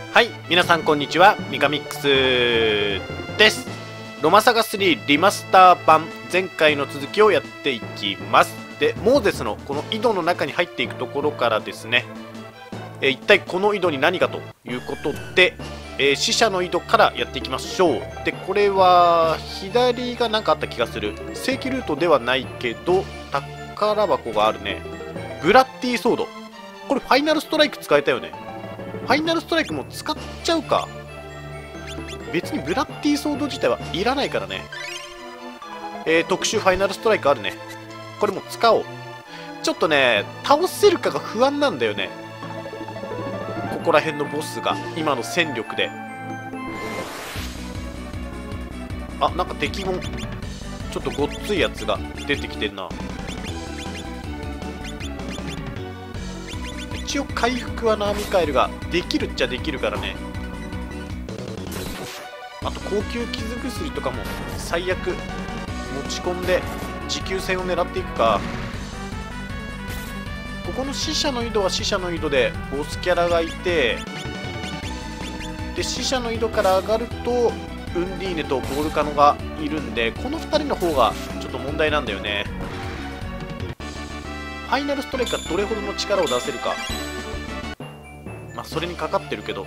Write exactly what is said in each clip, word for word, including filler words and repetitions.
はい、皆さんこんにちは、ミカミックスです。ロマサガスリーリマスター版、前回の続きをやっていきます。で、モーゼスのこの井戸の中に入っていくところからですね、えー、一体この井戸に何かということで、えー、死者の井戸からやっていきましょう。で、これは左が何かあった気がする。正規ルートではないけど宝箱があるね。ブラッディソード、これファイナルストライク使えたよね。ファイナルストライクも使っちゃうか。別にブラッディソード自体はいらないからね。えー、特殊ファイナルストライクあるね。これも使おう。ちょっとね、倒せるかが不安なんだよね。ここら辺のボスが今の戦力で。あ、なんか敵もちょっとごっついやつが出てきてんな。一応回復はな、ミカエルができるっちゃできるからね。あと高級傷薬とかも最悪持ち込んで持久戦を狙っていくか。ここの死者の井戸は死者の井戸でボスキャラがいて、で死者の井戸から上がるとウンディーネとボルカノがいるんで、このふたりの方がちょっと問題なんだよね。ファイナルストライクがどれほどの力を出せるか、まあそれにかかってるけど、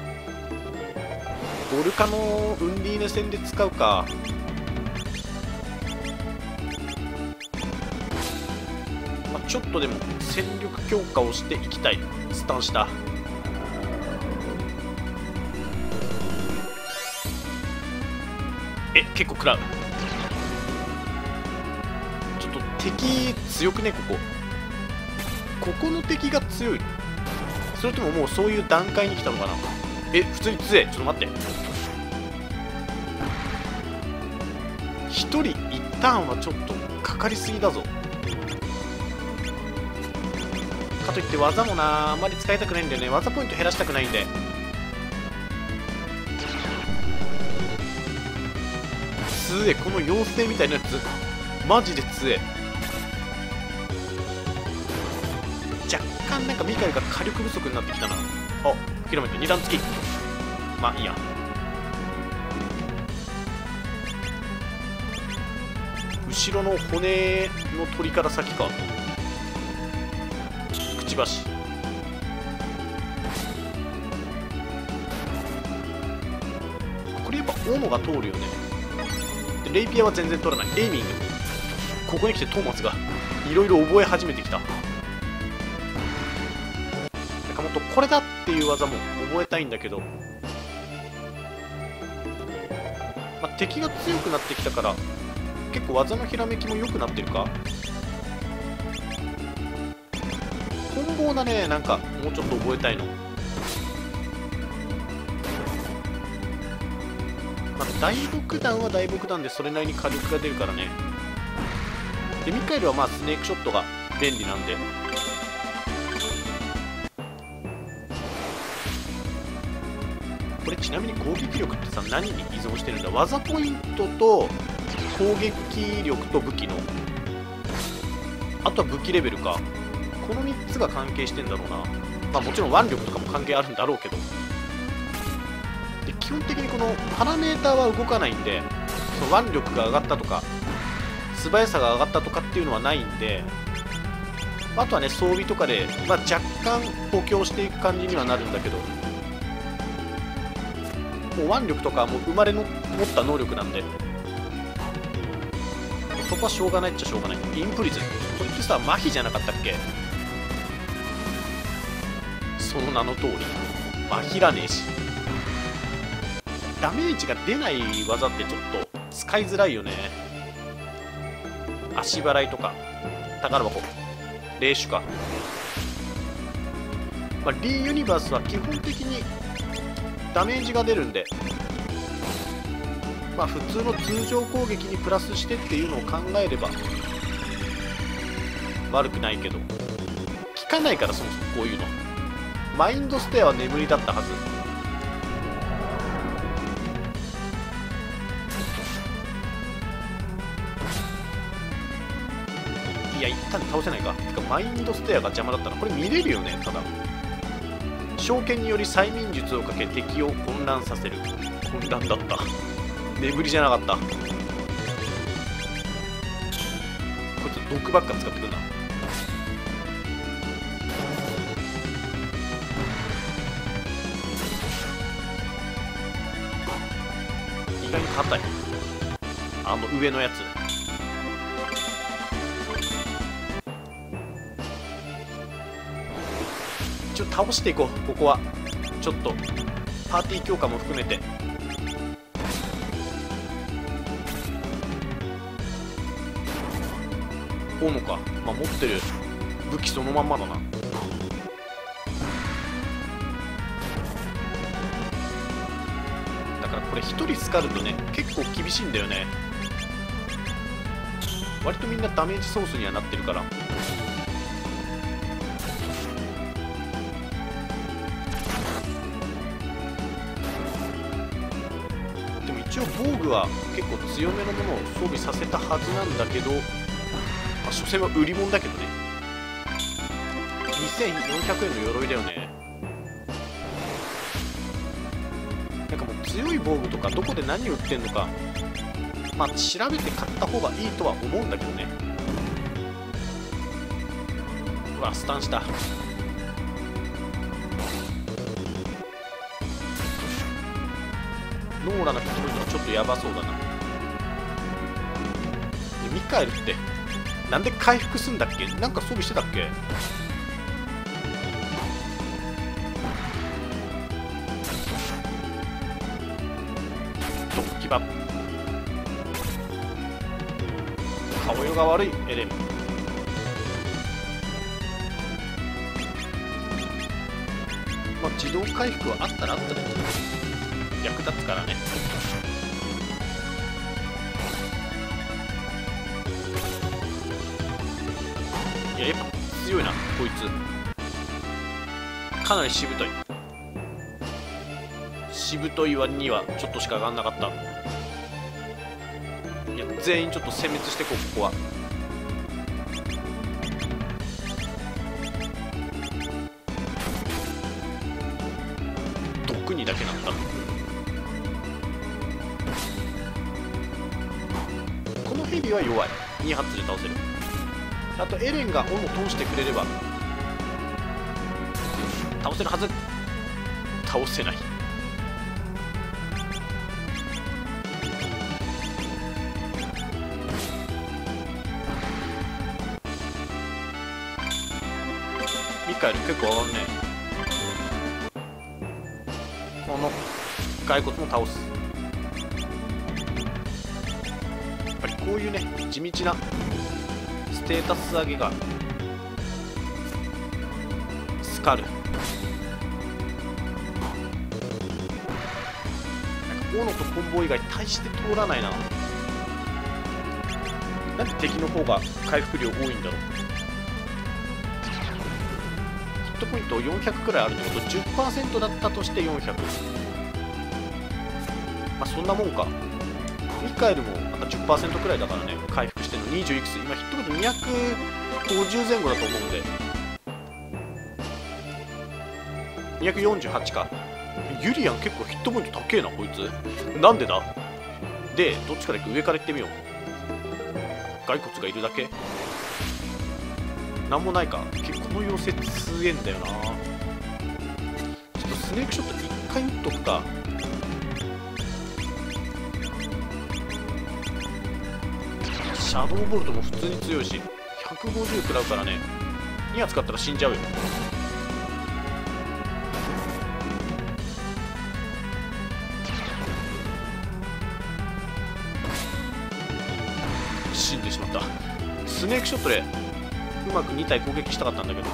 ボルカノをウンディーネ戦で使うか。まあ、ちょっとでも戦力強化をしていきたいスタンスだ。え、結構食らう。ちょっと敵強くね。ここここの敵が強い。それとももうそういう段階に来たのかな。え、普通に強え。ちょっと待って、ひとり一ターンはちょっとかかりすぎだぞ。かといって技もな、あんまり使いたくないんだよね。技ポイント減らしたくないんで。強え。この妖精みたいなやつマジで強え。若干なんかミカエルが火力不足になってきたな。あ、諦めてに段付き。まあいいや。後ろの骨の鳥から先か。くちばし。これやっぱ斧が通るよね。でレイピアは全然取らない。エイミング、ここに来てトーマスがいろいろ覚え始めてきた。なんかもっとこれだっていう技も覚えたいんだけど、まあ、敵が強くなってきたから結構技のひらめきも良くなってるか。混合だね。なんかもうちょっと覚えたいの。まあ、大木弾は大木弾でそれなりに火力が出るからね。でミカエルはまあスネークショットが便利なんで。これちなみに攻撃力ってさ、何に依存してるんだ。技ポイントと攻撃力と武器の、あとは武器レベルか。このみっつが関係してんだろうな。まあもちろん腕力とかも関係あるんだろうけど。で基本的にこのパラメーターは動かないんで、その腕力が上がったとか素早さが上がったとかっていうのはないんで、あとはね装備とかで、まあ、若干補強していく感じにはなるんだけど、もう腕力とかはもう生まれの持った能力なんで、そこはしょうがないっちゃしょうがない。インプリズン、これってさ麻痺じゃなかったっけ。その名の通り麻痺らねえし、ダメージが出ない技ってちょっと使いづらいよね。足払いとか宝箱、霊種か。まあ、リーユニバースは基本的にダメージが出るんで、まあ普通の通常攻撃にプラスしてっていうのを考えれば悪くないけど、効かないからそもそもこういうの。マインドステアは眠りだったはず。いや一旦倒せないか。てかマインドステアが邪魔だったらこれ見れるよね。ただ召喚により催眠術をかけ敵を混乱させる。混乱だった。眠りじゃなかった。こいつ毒ばっか使ってくるな。意外に硬い。あの上のやつ。一応倒していこう。ここはちょっとパーティー強化も含めて。斧か、まあ、持ってる武器そのまんまだな。だからこれひとりスカるとね結構厳しいんだよね。割とみんなダメージソースにはなってるから。でも一応防具は結構強めのものを装備させたはずなんだけど、まあ、所詮は売り物だけどね。にせんよんひゃくえんの鎧だよね。なんかもう強い防具とかどこで何売ってんのか、まあ調べて買った方がいいとは思うんだけどね。うわ、スタンした。ノーラが来るのはちょっとやばそうだな。でミカエルってなんで回復すんだっけ？なんか装備してたっけ？突起ば顔色が悪いエレン。まあ自動回復はあったらあったで役立つからね。いややっぱ強いなこいつ。かなりしぶとい。しぶとい割にはちょっとしか上がんなかった。いや全員ちょっと殲滅してこう。ここは毒にだけなった。このヘビは弱い。に発で倒せる。あとエレンが斧通してくれれば倒せるはず。倒せない。ミカエル結構上がるね。この骸骨も倒す。やっぱりこういうね地道なステータス上げがスカル。なんか斧とコンボ以外大して通らないな。なんで敵の方が回復量多いんだろう。ヒットポイントよんひゃくくらいあるってこと じゅっパーセント だったとしてよんひゃく。まあそんなもんか。ミカエルもなんか じゅっパーセント くらいだからね回復してるの。にじゅういくつ、今ヒットポイントにひゃくごじゅう前後だと思うのでにひゃくよんじゅうはちか。ユリアン結構ヒットポイント高えなこいつ。なんでだ。でどっちから行く？上から行ってみよう。骸骨がいるだけなんもないか。結構この妖精強えんだよな。ちょっとスネークショット一回打っとくか。シャドウボルトも普通に強いしひゃくごじゅう食らうからね。に発使ったら死んじゃうよ。死んでしまった。スネークショットでうまくに体攻撃したかったんだけど。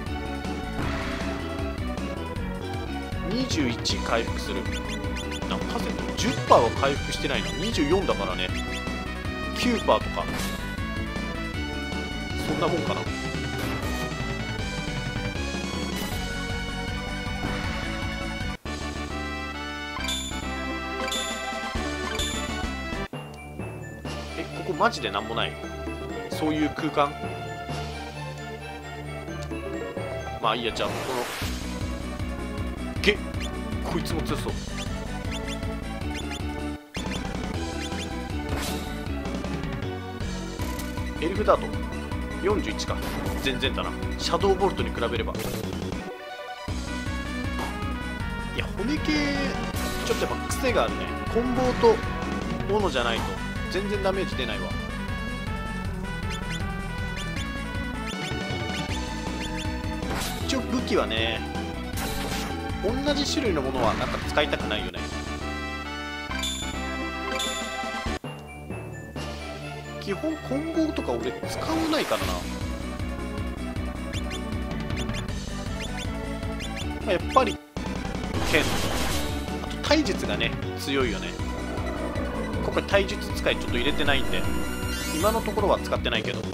にじゅういち回復する。何パーセント ?じゅっパーセント は回復してないの。にじゅうよんだからね。きゅうパーセント とかそんなもんかな。えここマジでなんもない。そういう空間。まあいいや。じゃあこのげっ、こいつも強そう。エルフダートよんじゅういちか、全然だな。シャドウボルトに比べれば。いや、骨系ちょっとやっぱ癖があるね。棍棒と斧じゃないと全然ダメージ出ないわ。一応武器はね、同じ種類のものはなんか使いたくないよね。基本棍棒とか俺使わないからな。まあ、やっぱり剣、あと体術がね強いよね。今回体術使いちょっと入れてないんで今のところは使ってないけど、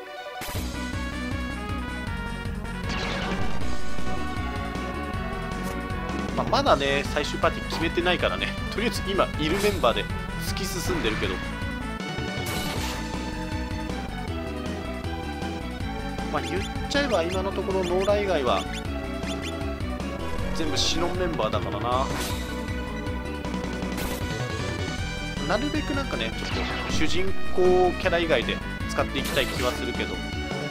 まあ、まだね最終パーティー決めてないからね、とりあえず今いるメンバーで突き進んでるけど、まあ言っちゃえば今のところノーラ以外は全部シノンメンバーだからな。なるべくなんかねちょっと主人公キャラ以外で使っていきたい気はするけど、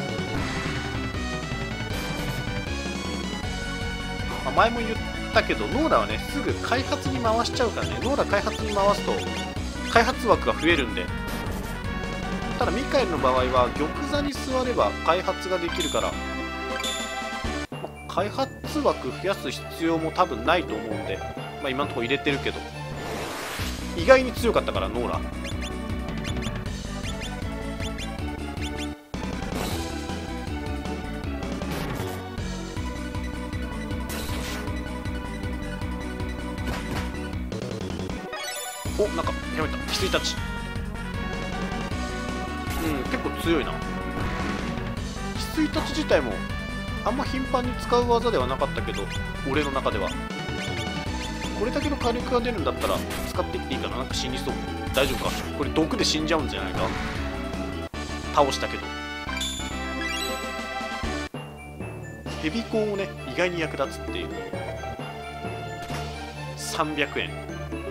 まあ、前も言ったけどノーラはねすぐ開発に回しちゃうからね。ノーラ開発に回すと開発枠が増えるんで、ただミカエルの場合は玉座に座れば開発ができるから、まあ、開発枠増やす必要も多分ないと思うんで、まあ、今のところ入れてるけど、意外に強かったからノーラ。お、なんかやめた。翡翠タッチ。うん、結構強いな。翡翠タッチ自体もあんま頻繁に使う技ではなかったけど、俺の中ではこれだけの火力が出るんだったら使っていっていいかな。なんか死にそう。大丈夫か、これ毒で死んじゃうんじゃないか。倒したけどヘビコンをね意外に役立つっていう。さんびゃくえん、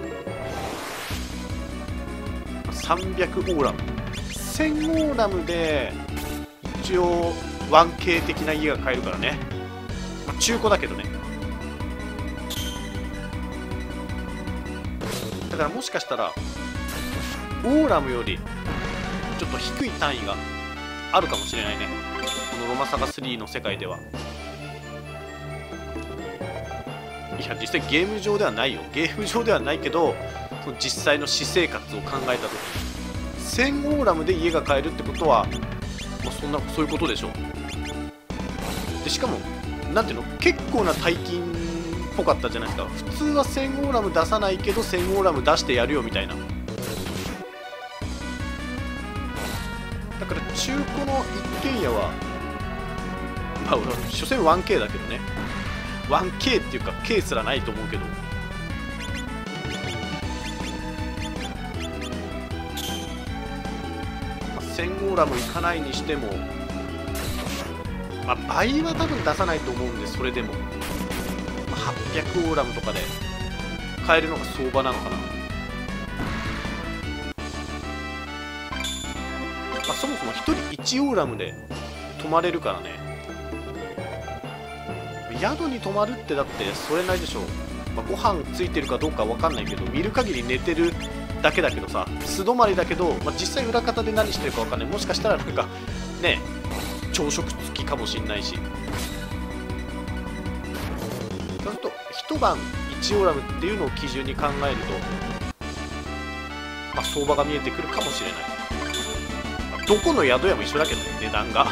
さんびゃくオーラム、せんオーラムで一応 ワンケー 的な家が買えるからね、まあ、中古だけどね。だからもしかしたらオーラムよりちょっと低い単位があるかもしれないね、このロマサガスリーの世界では。いや実際ゲーム上ではないよ、ゲーム上ではないけど、その実際の私生活を考えた時にせんオーラムで家が買えるってことは、まあ、そんなそういうことでしょ。でしかもなんていうの、結構な大金っぽかったじゃないですか。普通はせんオーラム出さないけどせんオーラム出してやるよみたいな。だから中古の一軒家はまあ所詮 ワンケー だけどね、 ワンケー っていうか K すらないと思うけど、せんオーラムいかないにしても、まあ、倍は多分出さないと思うんで、それでも、まあ、はっぴゃくオーラムとかで買えるのが相場なのかな。まあ、そもそもひとりいちオーラムで泊まれるからね。宿に泊まるってだってそれなりでしょう。まあ、ご飯ついてるかどうかわかんないけど、見る限り寝てるだけだけどさ、素泊まりだけど、まあ、実際裏方で何してるかわかんない。もしかしたらなんかね朝食付きかもしんないし、そうすると一晩いちオーラムっていうのを基準に考えると、まあ、相場が見えてくるかもしれない。まあ、どこの宿屋も一緒だけどね、値段が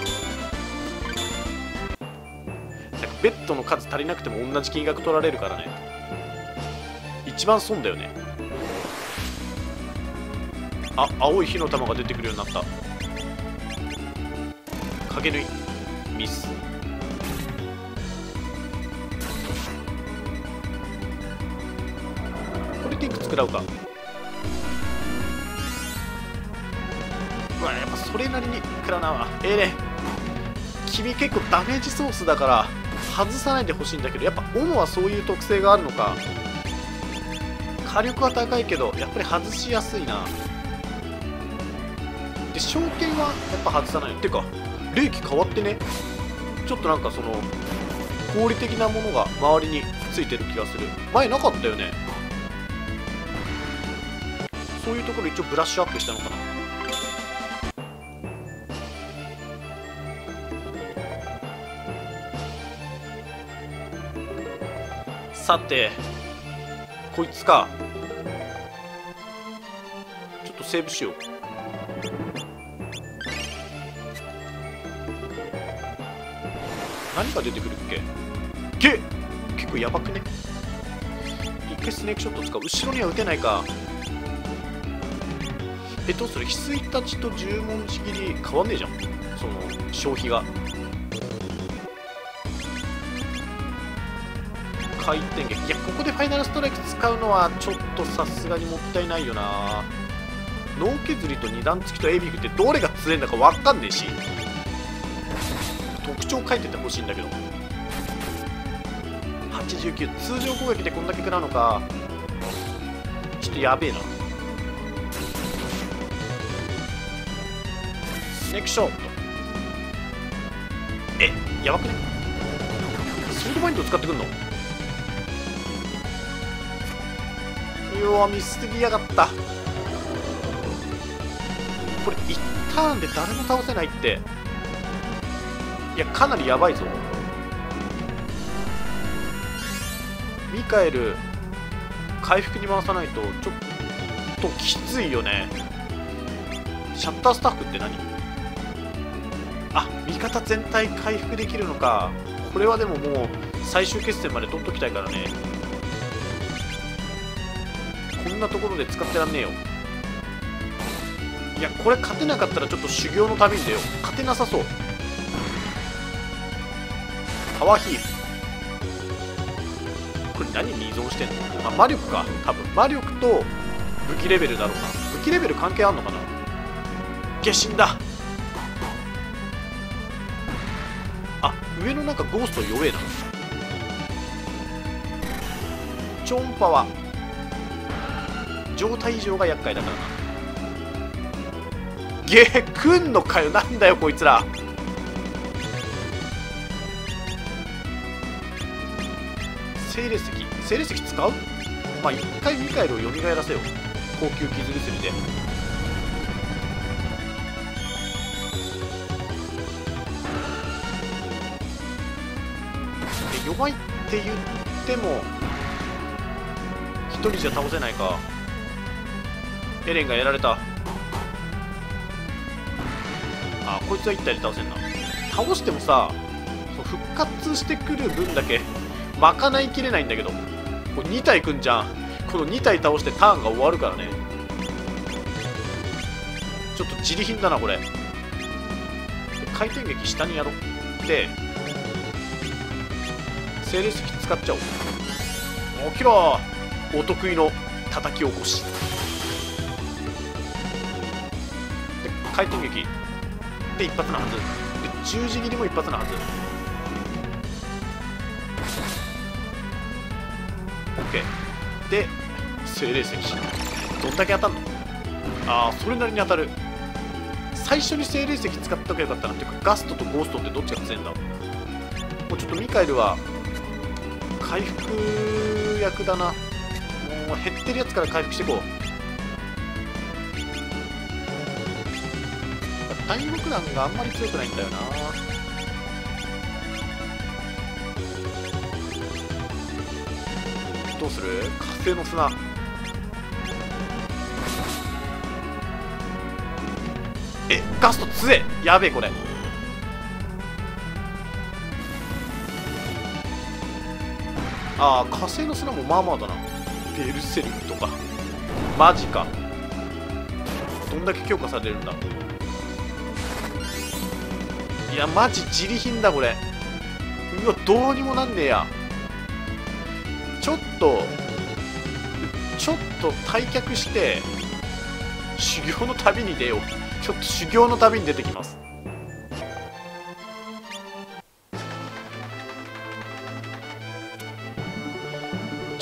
ベッドの数足りなくても同じ金額取られるからね、一番損だよね。あ、青い火の玉が出てくるようになった。影縫いミス。これでいくつ食らうか。うわ、やっぱそれなりに食らうなわ。ええー、ね、君結構ダメージソースだから外さないでほしいんだけど、やっぱ斧はそういう特性があるのか。火力は高いけどやっぱり外しやすいな。で証券はやっぱ外さない。ってか冷気変わってね。ちょっとなんかその氷的なものが周りについてる気がする。前なかったよね。そういうところ一応ブラッシュアップしたのかな。さてこいつか。ちょっとセーブしよう。何が出てくるっけ。け結構やばくね。一回スネークショット使う。後ろには撃てないか。えどうする。翡翠たちと十文字切り変わんねえじゃん、その消費が。回転撃。いやここでファイナルストライク使うのはちょっとさすがにもったいないよな。脳削りと二段付きとエビグってどれが強いんだか分かんねえし、特徴書いててほしいんだけど。はちじゅうきゅう通常攻撃でこんだけ食らうのか。ちょっとやべえな。スネークショット。えやばくね。ソードバインド使ってくんの。うわミスりやがった。これいちターンで誰も倒せないって。いやかなりやばいぞ。ミカエル回復に回さないとちょっときついよね。シャッタースタッフって何。あ味方全体回復できるのか。これはでももう最終決戦まで取っときたいからね。こんなところで使ってらんねえよ。いやこれ勝てなかったらちょっと修行の旅に出よう。勝てなさそう。パワーヒール。これ何に依存してんの。あ魔力か。多分魔力と武器レベルだろうな。武器レベル関係あんのかな。下神だ。あ上のなんかゴースト弱えな。超音波は状態異常が厄介だからな。ゲーくんのかよ。なんだよこいつら。精霊石精霊石使う。まあ一回ミカエルを蘇らせよう。高級傷薬で。弱いって言っても一人じゃ倒せないか。エレンがやられた。あこいつはいったいで倒せんな。倒してもさ復活してくる分だけ賄いきれないんだけど。これに体くんじゃん。このに体倒してターンが終わるからね。ちょっと自利品だなこれ。回転撃下にやろう。で精霊石使っちゃおう。起きろ。お得意の叩き起こしで回転撃で一発なはずで十字切りも一発なはず。 OK で精霊石どんだけ当たんの。ああそれなりに当たる。最初に精霊石使った方がよかったな。っていうかガストとゴーストってどっちが強いんだ。もうちょっとミカエルは回復役だな。もう減ってるやつから回復していこう。大木弾があんまり強くないんだよな。どうする。火星の砂。えガスト強え。やべえこれ。ああ火星の砂もまあまあだな。ベルセルクとかマジか。どんだけ強化されるんだ。いやマジ自利品だこれ。うわどうにもなんねえや。ちょっとちょっと退却して修行の旅に出よう。ちょっと修行の旅に出てきます。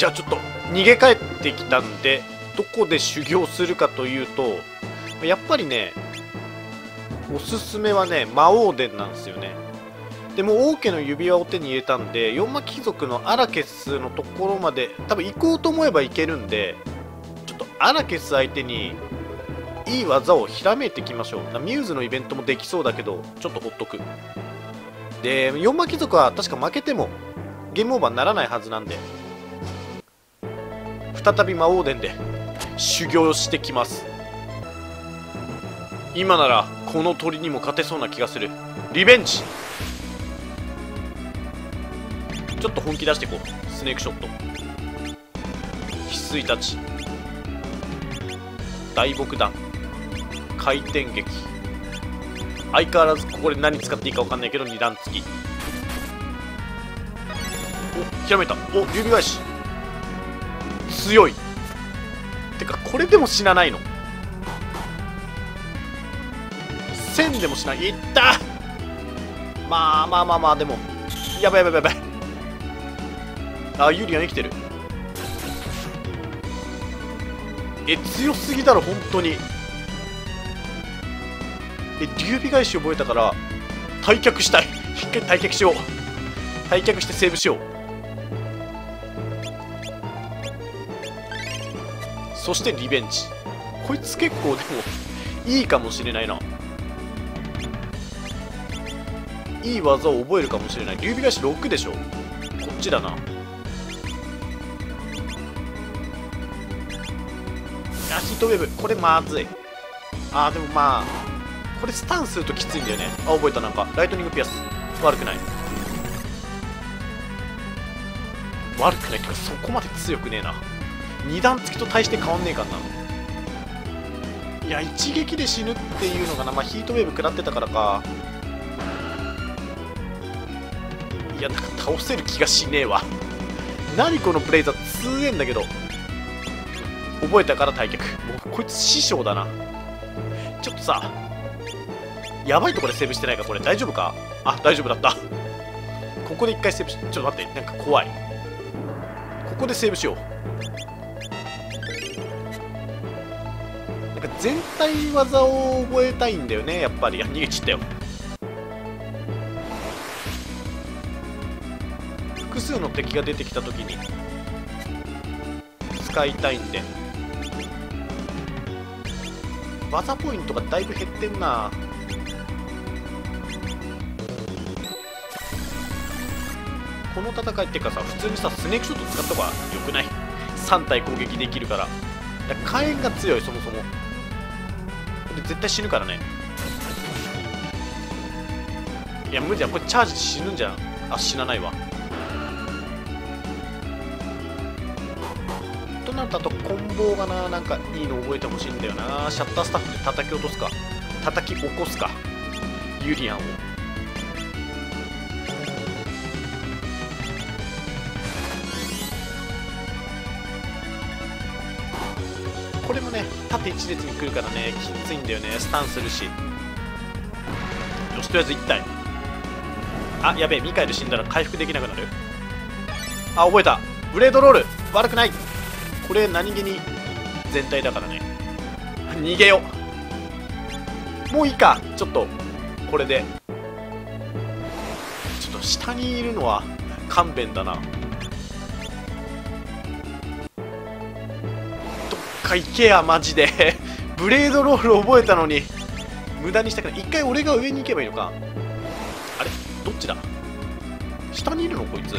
じゃあちょっと逃げ帰ってきたんで、どこで修行するかというと、やっぱりねおすすめはね魔王殿なんですよね。でも王家の指輪を手に入れたんで、四魔貴族のアラケスのところまで多分行こうと思えば行けるんで、ちょっとアラケス相手にいい技をひらめいていきましょう。ミューズのイベントもできそうだけど、ちょっとほっとく。で四魔貴族は確か負けてもゲームオーバーにならないはずなんで、再び魔王殿で修行してきます。今ならこの鳥にも勝てそうな気がする。リベンジ。ちょっと本気出していこう。スネークショット、翡翠たち、大木弾、回転撃。相変わらずここで何使っていいか分かんないけど二段突き。お、ひらめいた。お、指返し強い。てかこれでも死なないの。せんでも死ない。いった。まあまあまあまあ、でもやばいやばいやばい。あ、ユリアン生きてる。え、強すぎだろ本当に。え、劉備返し覚えたから退却したい。一回退却しよう。退却してセーブしよう。そしてリベンジ。こいつ結構でもいいかもしれないな。いい技を覚えるかもしれない。劉備返しろくでしょ。こっちだな。あ、ヒートウェーブこれまずい。あーでもまあこれスタンするときついんだよね。あ、覚えた。なんかライトニングピアス悪くない。悪くないっていうかそこまで強くねえな。二段突きと大して変わんねえかんな。いや一撃で死ぬっていうのがな。まあヒートウェーブ食らってたからか。いやなんか倒せる気がしねえわ。何このブレイザー強えんだけど。覚えたから退却。もうこいつ師匠だな。ちょっとさやばいところでセーブしてないかこれ。大丈夫か。あ、大丈夫だった。ここで一回セーブし、ちょっと待って、なんか怖い。ここでセーブしよう。なんか全体技を覚えたいんだよねやっぱり。あ、逃げちったよ。複数の敵が出てきた時に使いたいんで。技ポイントがだいぶ減ってんな。この戦いっていうかさ、普通にさスネークショット使った方がよくない？さん体攻撃できるから。火炎が強い。そもそもこれ絶対死ぬからね。いや無理だ。これチャージ死ぬんじゃん。あ、死なないわ。となるとあとコンボがな、なんかいいの覚えてほしいんだよな。シャッタースタッフで叩き落とすか叩き起こすかユリアンを。これもね縦一列に来るからねきついんだよね。スタンするし。よし、とりあえずいち体。あ、やべえ、ミカエル死んだら回復できなくなる。あ、覚えた。ブレードロール悪くない。これ何気に全体だからね。逃げよう。もういいか。ちょっとこれでちょっと下にいるのは勘弁だな。どっか行けやマジで。ブレードロール覚えたのに無駄にしたくない。一回俺が上に行けばいいのか。あれどっちだ。下にいるのこいつ。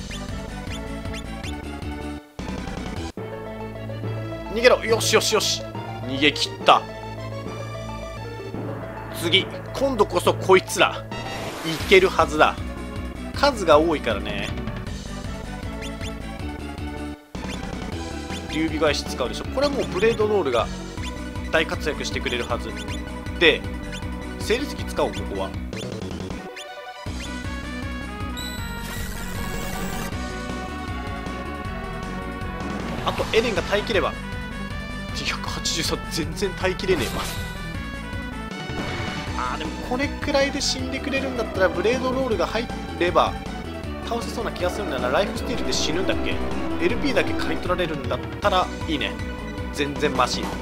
逃げろ。よしよしよし、逃げ切った。次今度こそこいつらいけるはずだ。数が多いからね。劉備返し使うでしょ。これはもうブレードロールが大活躍してくれるはずで、整列機使おう。ここはあとエレンが耐えきれば。ひゃくはちじゅうさん全然耐えきれねえわ。あーでもこれくらいで死んでくれるんだったらブレードロールが入れば倒せそうな気がするんだよな。ライフスティールで死ぬんだっけ。 エルピー だけ買い取られるんだったらいいね。全然マシ。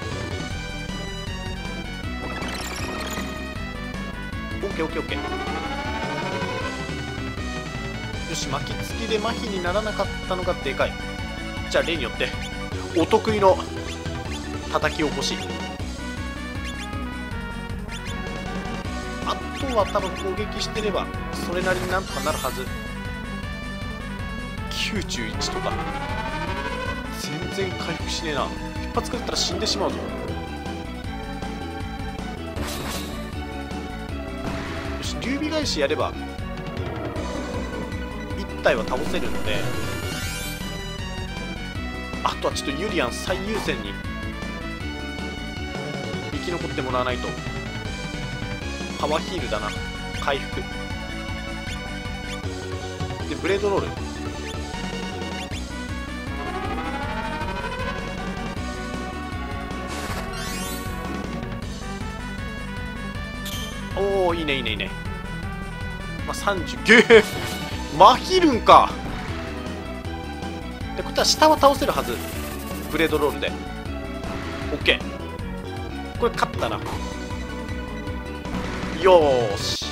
オッケーオッケーオッケー。よし、巻きつきで麻痺にならなかったのがでかい。じゃあ例によってお得意の叩き起こし。あとは多分攻撃してればそれなりになんとかなるはず。きゅうじゅういちとか全然回復しねえな。一発食ったら死んでしまうぞ。よし、劉備返しやればいち体は倒せるので、あとはちょっとユリアン最優先に生き残ってもらわないと。パワーヒールだな、回復でブレードロール。おお、いいねいいねいいね。まあ、さんじゅうげーマヒルンか。でこっちは下は倒せるはず。ブレードロールで OK。 これ勝ったな。よーし、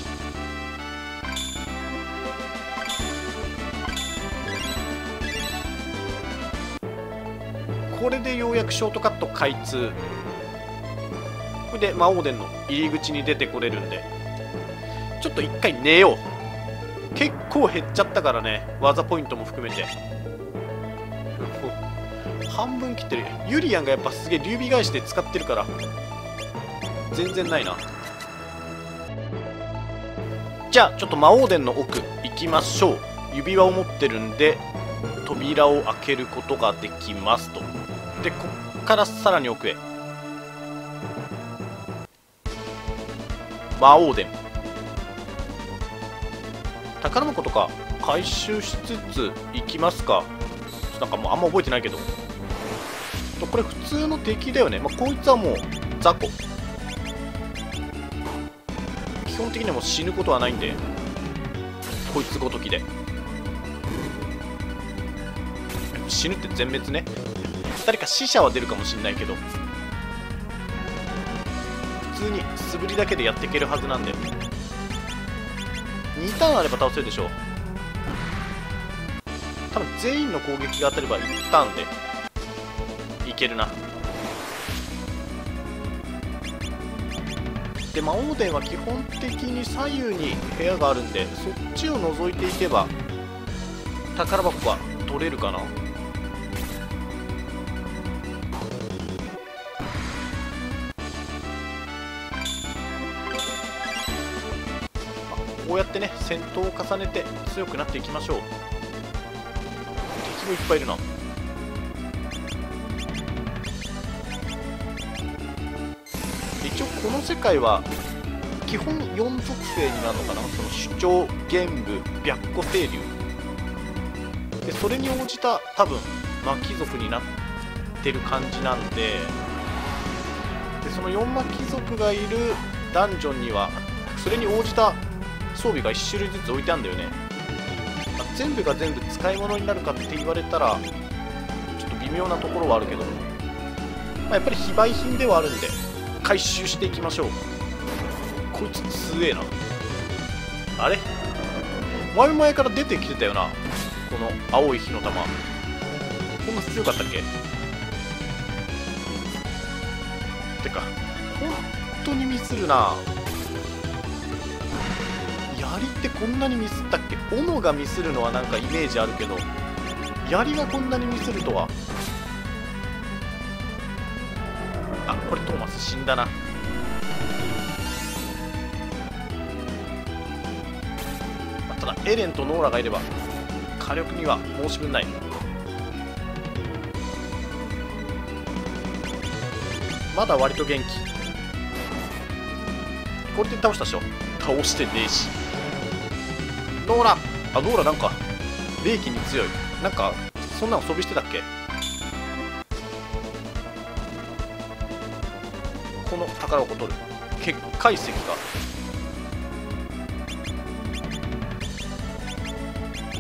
これでようやくショートカット開通。これで魔王殿の入り口に出てこれるんで、ちょっと一回寝よう。結構減っちゃったからね、技ポイントも含めて半分切ってる。ユリアンがやっぱすげえ劉備返しで使ってるから全然ないな。じゃあちょっと魔王殿の奥行きましょう。指輪を持ってるんで扉を開けることができますと。でこっからさらに奥へ。魔王殿、宝箱とか回収しつつ行きますか。なんかもうあんま覚えてないけど、これ普通の敵だよね。まあ、こいつはもう雑魚、基本的にはもう死ぬことはないんで、こいつごときで死ぬって全滅ね。誰か死者は出るかもしんないけど、普通に素振りだけでやっていけるはずなんで、にターンあれば倒せるでしょう。多分全員の攻撃が当たればいちターンでいけるな。で魔王殿は基本的に左右に部屋があるんで、そっちを覗いていけば宝箱は取れるかな。こうやってね戦闘を重ねて強くなっていきましょう。敵もいっぱいいるな。一応この世界は基本よん属性になるのかな。その主張、玄武、白虎、清流で、それに応じた多分巻族になってる感じなんで、でそのよん巻族がいるダンジョンにはそれに応じた装備がいち種類ずつ置いてあるんだよね。まあ、全部が全部使い物になるかって言われたらちょっと微妙なところはあるけど、まあ、やっぱり非売品ではあるんで回収していきましょう。こいつ強えな。あれ前々から出てきてたよな、この青い火の玉。こんな強かったっけ。てか本当にミスるな。槍ってこんなにミスったっけ。斧がミスるのはなんかイメージあるけど、槍がこんなにミスるとは。あ、これトーマス死んだな。まあ、ただエレンとノーラがいれば火力には申し分ない。まだ割と元気。これで倒したでしょ。倒してねえし。ノーラ、あ、ノーラなんか霊気に強い。なんかそんなの装備してたっけ。この宝箱取る。結界石か。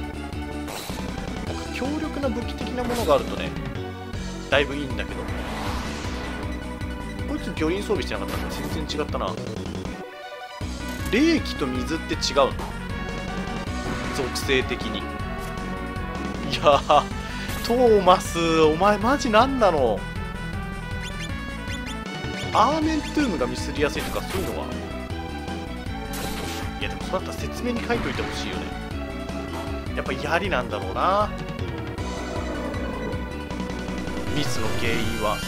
強力な武器的なものがあるとねだいぶいいんだけど、こいつ魚鱗装備してなかったら全然違ったな。冷気と水って違うの属性的に。いやートーマスお前マジなんなの。アーメントゥームがミスりやすいとかそういうのは、いやでもそうだったら説明に書いといてほしいよね。やっぱ槍なんだろうな。ミスの原因は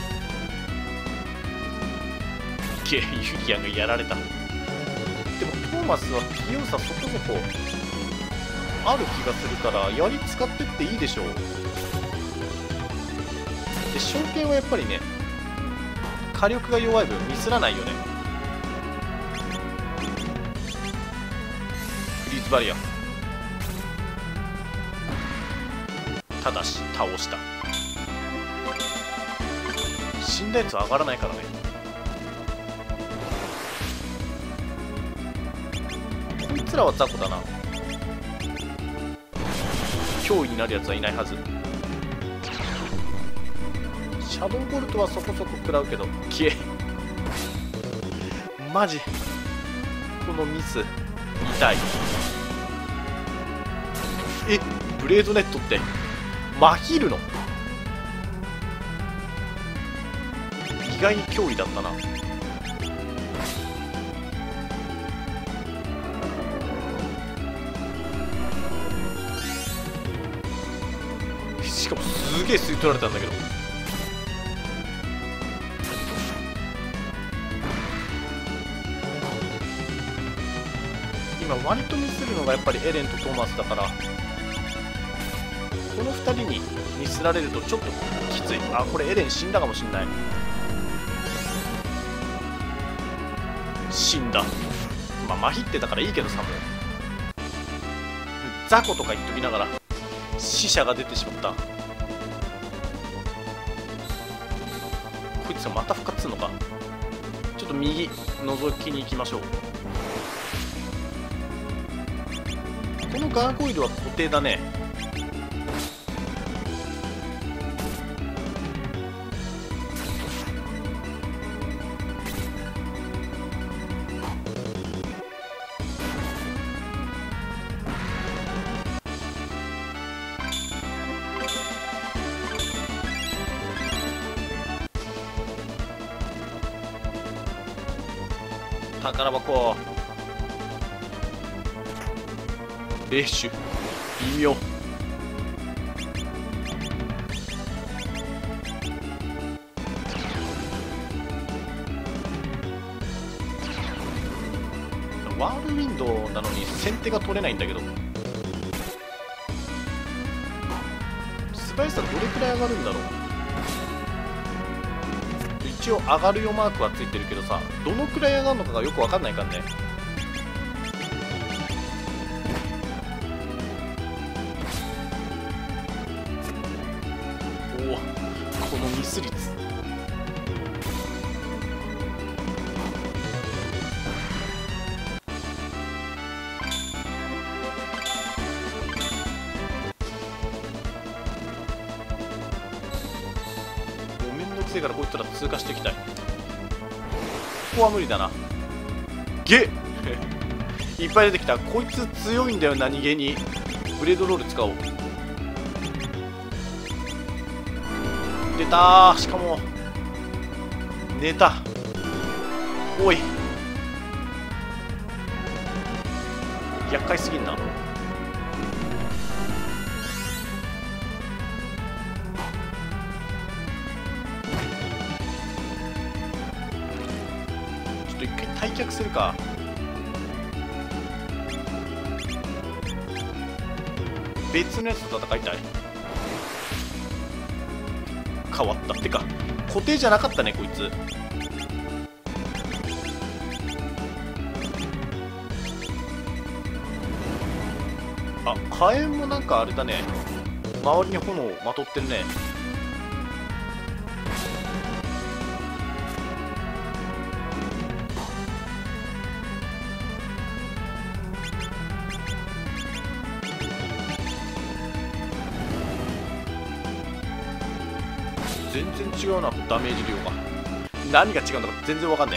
ゲイユリアンがやられた。でもトーマスは器用さそこそこある気がするから槍使ってっていいでしょう。で証券はやっぱりね火力が弱い分ミスらないよね。フリーズバリアただし倒した。死んだやつは上がらないからね。こいつらは雑魚だな。脅威になるやつはいないはず。シャドウボルトはそこそこ食らうけど消えマジこのミス痛い。えブレードネットってマヒるの意外に脅威だったな。しかもすげえ吸い取られたんだけど。今割とミスるのがやっぱりエレンとトーマスだから、このふたりにミスられるとちょっときつい。あこれエレン死んだかもしんない。死んだ。まあマヒってたからいいけどさ、もう雑魚とか言っときながら死者が出てしまった。こいつはまた復活するのか。ちょっと右覗きに行きましょう。このガーゴイルは固定だね。宝箱レッシュ微妙。ワールウィンドウなのに先手が取れないんだけど、素早さどれくらい上がるんだろう。一応上がるよマークはついてるけどさ、どのくらい上がるのかがよく分かんないからね。おおこのミス率。せいからこいつら通過していきたい。ここは無理だな。ゲいっぱい出てきた。こいつ強いんだよ何気に。ブレードロール使おう。出たー。しかも寝た。おい厄介すぎんな。一回退却するか。別のやつと戦いたい。変わった。てか固定じゃなかったねこいつ。あ火炎もなんかあれだね、周りに炎をまとってるね。 全然違うな、ダメージ量が。何が違うんだか全然わかんない。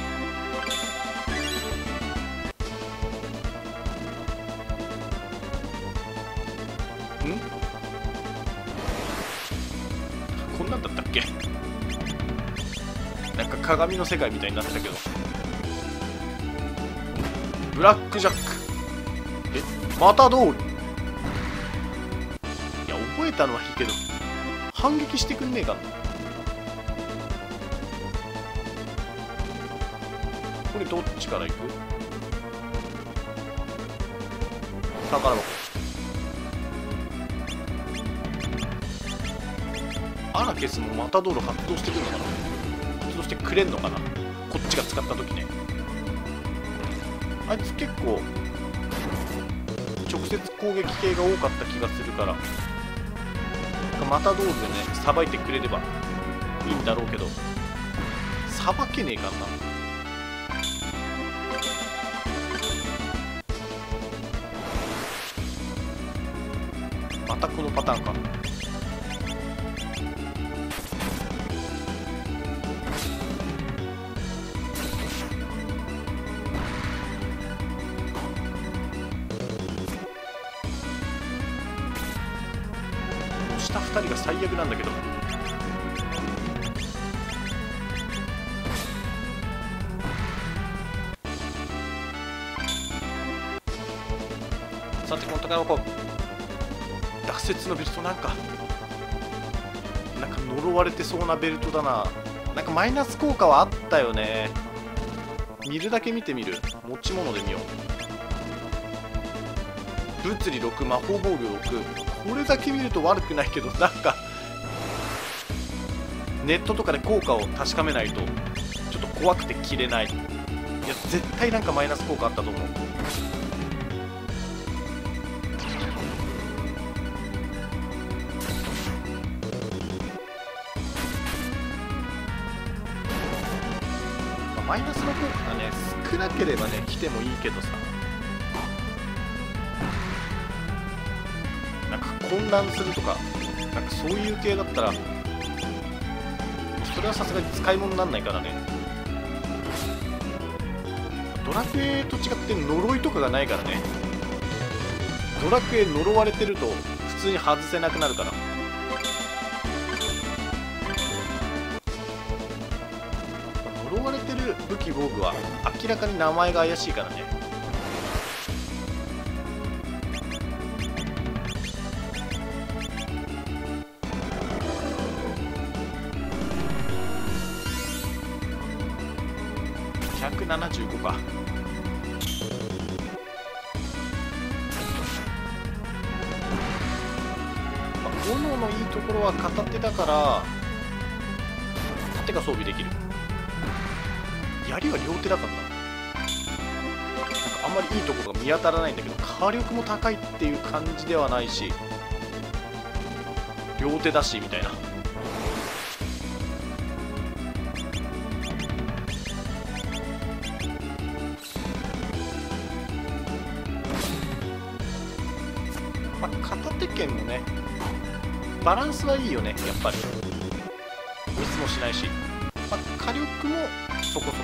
んこんなんだったっけ。なんか鏡の世界みたいになってたけど。ブラックジャック、えまたどう。いや覚えたのはいいけど反撃してくんねえかな。これどっちから行く。宝箱。アラケスもマタドール発動してくるのかな。発動してくれんのかな、こっちが使った時ね。あいつ結構直接攻撃系が多かった気がするから、マタドールでねさばいてくれればいいんだろうけど、さばけねえかんな。またこのパターンか。下ふたりが最悪なんだけど。さてこの宝箱、脱雪のベルト、なんかなんか呪われてそうなベルトだな。なんかマイナス効果はあったよね。見るだけ見てみる。持ち物で見よう。物理ろく、魔法防御ろく。これだけ見ると悪くないけど、なんかネットとかで効果を確かめないとちょっと怖くて着れない。いや絶対なんかマイナス効果あったと思う。マイナスの効果がね少なければね来てもいいけどさ、なんか混乱するとかなんかそういう系だったらそれはさすがに使い物にならないからね。ドラクエと違って呪いとかがないからね。ドラクエ呪われてると普通に外せなくなるから。呪われてる武器防具は明らかに名前が怪しいからね。ひゃくななじゅうごか。斧のいいところは片手だから盾が装備できる。槍は両手だからな。なんかあんまりいいところが見当たらないんだけど、火力も高いっていう感じではないし両手だしみたいな。まあ、片手剣もねバランスはいいよね、やっぱりミスもしないし、まあ、火力もそこそこ、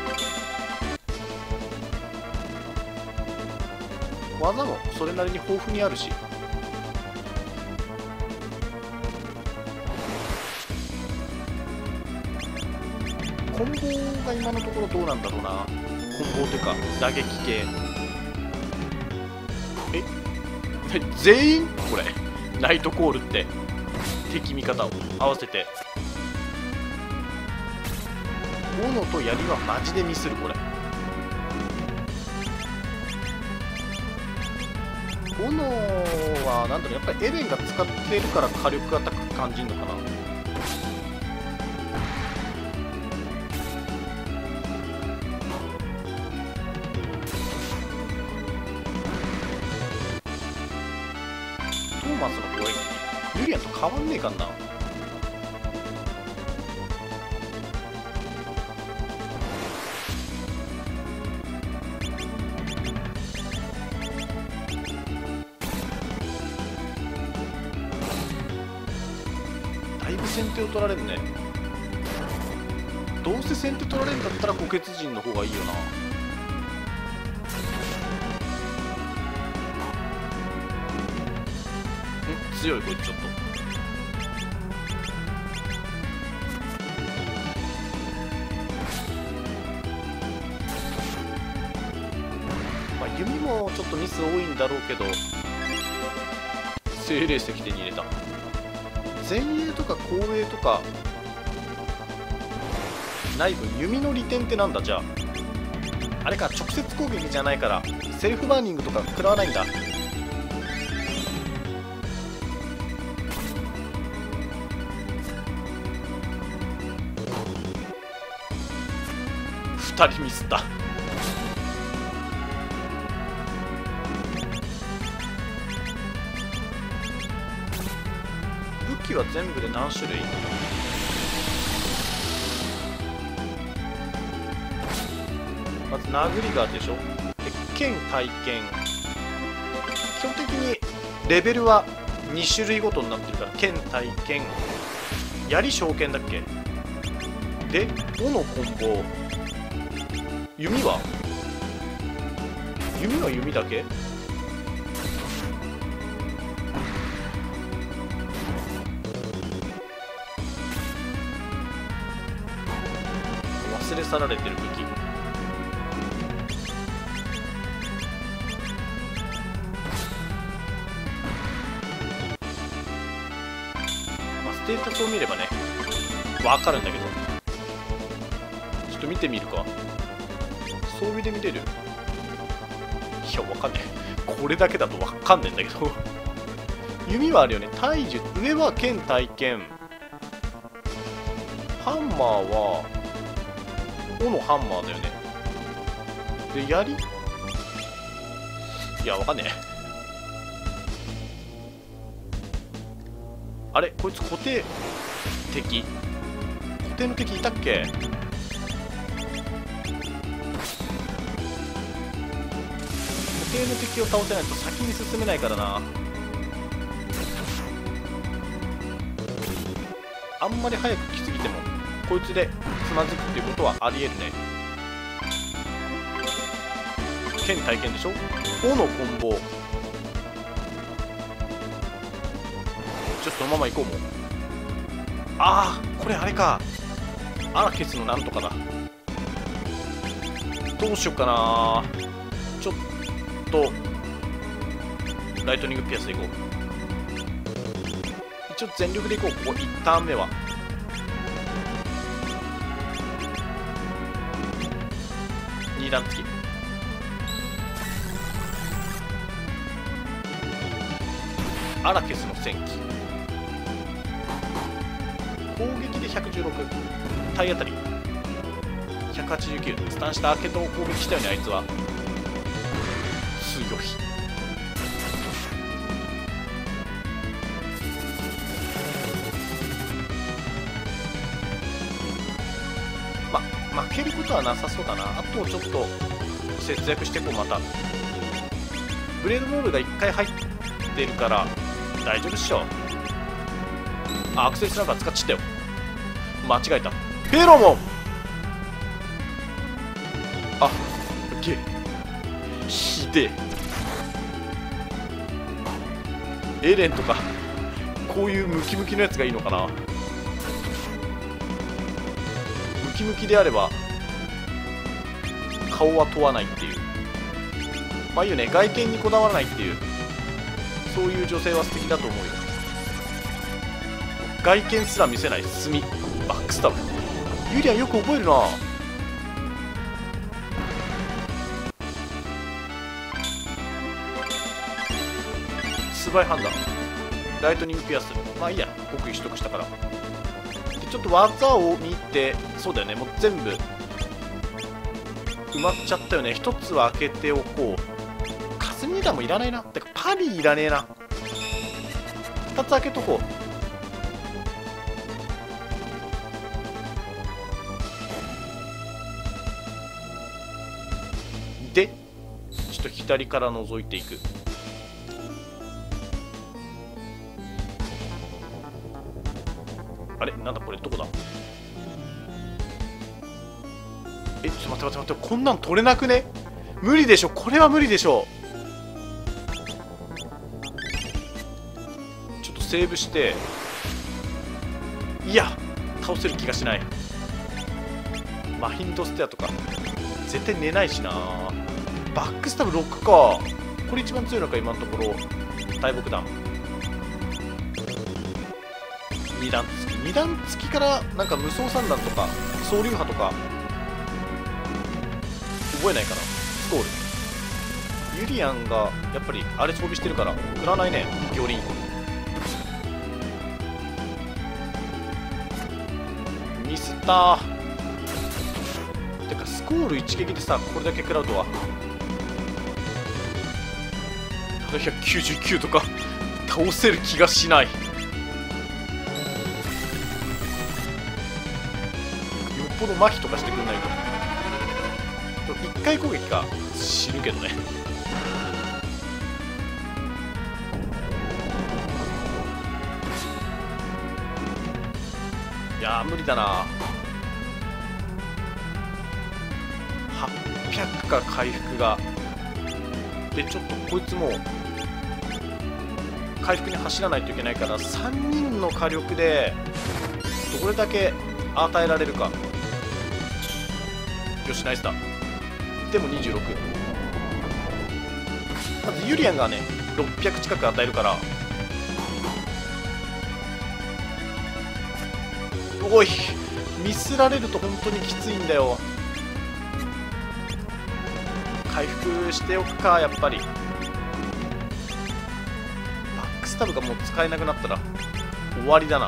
技もそれなりに豊富にあるし、コンボが今のところどうなんだろうな。コンボというか打撃系、え全員これナイトコールって敵味方を合わせて。斧と槍はマジでミスる。これ斧はなんだろう、やっぱりエレンが使ってるから火力が高く感じるのかな。トーマスの攻撃ユリアンと変わんねえかんな。大いぶ先手を取られるね。どうせ先手取られるんだったら虎血陣の方がいいよな。ん強いこいつちょっと。まあ弓もちょっとミス多いんだろうけど、精霊石手に入れた。前衛とか後衛とかない分弓の利点ってなんだ。じゃああれか、直接攻撃じゃないからセルフバーニングとか食らわないんだ。ふたりミスった。武器は全部で何種類？まず殴りがあるでしょ。で剣体験、基本的にレベルはに種類ごとになってるから、剣体験、槍召剣だっけ。で斧のコンボ、弓は弓は弓だけ。忘れ去られてる武器。まあ、ステータスを見ればね分かるんだけど、ちょっと見てみるか。装備で見れる？いや分かんねえ、これだけだと分かんねえんだけど弓はあるよね。体術、上は剣体剣、ハンマーは斧ハンマーだよね。で槍、いやわかんねえ。あれこいつ固定敵、固定の敵いたっけ。固定の敵を倒せないと先に進めないからな。あんまり早く来すぎてもこいつでつまずくっていうことはありえるね。剣体験でしょ。斧のコンボ、ちょっとそのまま行こうもう。ああこれあれか、アラケスのなんとかだ。どうしよっかな。ちょっとライトニングピアスでいこう。一応全力でいこう。ここいちターン目はに段付き。アラケスの戦機、攻撃でひゃくじゅうろく、体当たりひゃくはちじゅうきゅう、スタンしたけど攻撃したよね。あいつは強い。ま負けることはなさそうだな。あとちょっと節約していこう。またブレードボールがいっかい入ってるから大丈夫っしょ。あ、アクセスなんか使っちゃったよ。間違えた。フェロモン、あげひでえ。エレンとかこういうムキムキのやつがいいのかな。ムキムキであれば顔は問わないっていう。まあいいよね、外見にこだわらないっていう、そういう女性は素敵だと思うよ。外見すら見せない墨バックスタブ。ユリアンよく覚えるな。素早い判断、ライトニングピアス、まあいいや、極意取得したから。でちょっと技を見て、そうだよね、もう全部埋まっちゃったよね。一つは開けておこう。カスミーダもいらないな。てかパリいらねえな。二つ開けとこう。でちょっと左から覗いていく。 あれなんだこれ、どこだ。え、ちょっと待って待って待って、こんなん取れなくね。無理でしょ、これは無理でしょ。ちょっとセーブして、いや倒せる気がしない。マヒンドステアとか絶対寝ないしな。バックスタブろくか。これ一番強いのか今のところ。大木弾に段付き、に段付きからなんか無双三段とか総流派とか覚えないかな。スコールユリアンがやっぱりあれ装備してるから振らないね。魚鱗ミスったー。てかスコール一撃でさこれだけ食らうとは。ただひゃくきゅうじゅうきゅうとか倒せる気がしない。よっぽど麻痺とかしてくんないと。いっかい攻撃か死ぬけどね。いやー無理だな。はっぴゃくか回復が。でちょっとこいつも回復に走らないといけないからさんにんの火力でどれだけ与えられるか。よしナイスだ。でもにじゅうろく。まずユリアンがねろっぴゃく近く与えるから。おいミスられると本当にきついんだよ。回復しておくかやっぱり。バックスタブがもう使えなくなったら終わりだな。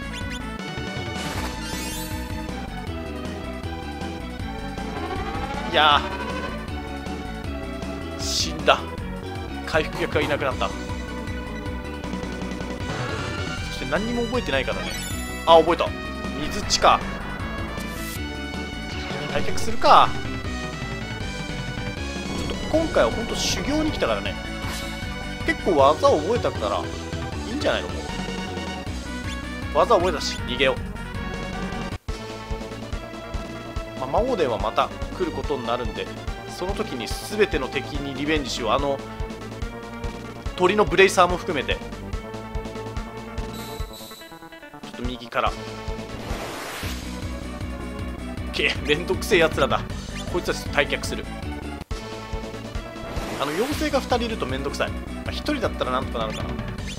いやー死んだ。回復役がいなくなった。そして何にも覚えてないからね。あ覚えた。水地か。退却するか。ちょっと今回は本当修行に来たからね。結構技を覚えたからいいんじゃないの。もう技覚えたし逃げよう。まあ、魔王伝はまた来ることになるんでその時に全ての敵にリベンジしよう。あの鳥のブレイサーも含めて。ちょっと右からけめんどくせえやつらだ。こいつはちょっと退却する。あの妖精がふたりいるとめんどくさい。まあ、ひとりだったらなんとかなるかな。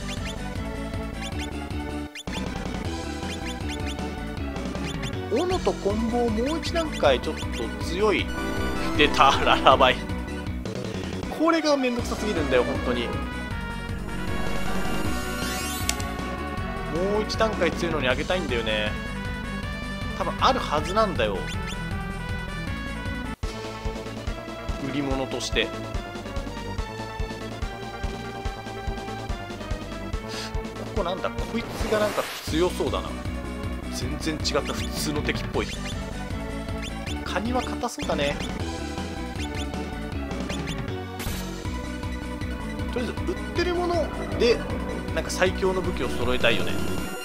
斧とコンボをもう一段階ちょっと強い。出たララバイ。これがめんどくさすぎるんだよ本当に。もう一段階強いのに上げたいんだよね。多分あるはずなんだよ売り物として。ここなんだこいつがなんか強そうだな。全然違った普通の敵っぽい。カニは硬そうだね。とりあえず売ってるものでなんか最強の武器を揃えたいよね。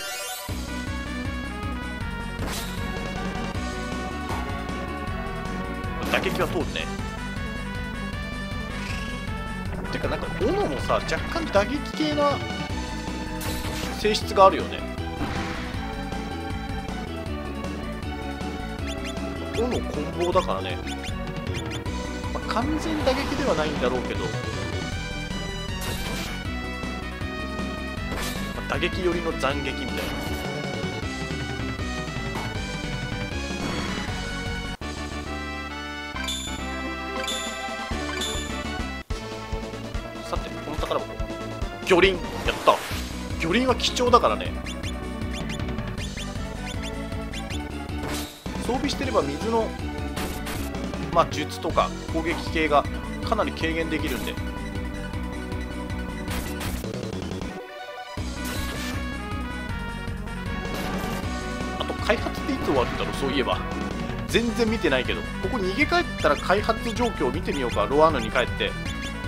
打撃は通るね。てかなんか斧もさ若干打撃系な性質があるよね。斧コンボだからね、まあ、完全打撃ではないんだろうけど、まあ、打撃寄りの斬撃みたいな。さてこの宝箱魚鱗やった。魚鱗は貴重だからね。装備してれば水の、まあ、術とか攻撃系がかなり軽減できるんで。あと開発っていつ終わるんだろう。そういえば全然見てないけど、ここ逃げ帰ったら開発状況を見てみようか。ロアーヌに帰って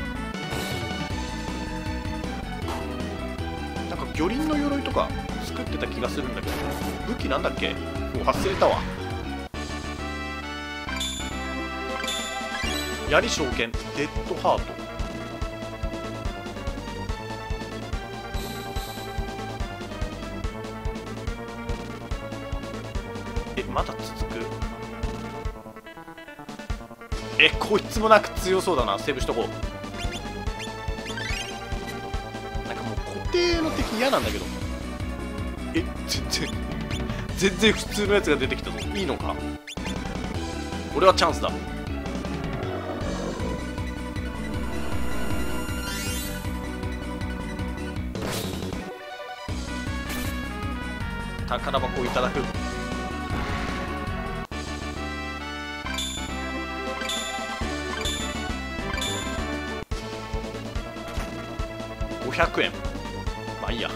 なんか魚鱗の鎧とか作ってってた気がするんだけど、武器なんだっけ、もう忘れたわ。槍召喚、デッドハート。え、まだ続く。え、こいつもなんか強そうだな。セーブしとこう。なんかもう固定の敵嫌なんだけど。え、全然全然普通のやつが出てきたぞ。いいのか。俺はチャンスだ。宝箱をいただく。ごひゃくえん。まあいいや。